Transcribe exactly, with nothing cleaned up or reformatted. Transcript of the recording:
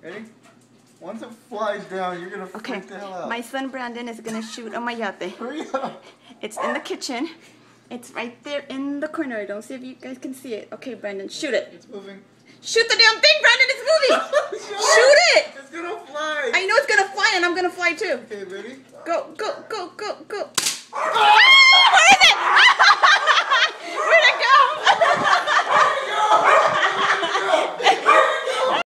Ready? Once it flies down, you're gonna Okay. freak the hell out. My son Brandon is gonna shoot a mayate. Hurry up. It's in the kitchen. It's right there in the corner. I don't see if you guys can see it. Okay, Brandon, shoot it. It's moving. Shoot the damn thing, Brandon. It's moving. Shoot it. It's gonna fly. I know it's gonna fly, and I'm gonna fly too. Okay, ready? Go, go, go, go,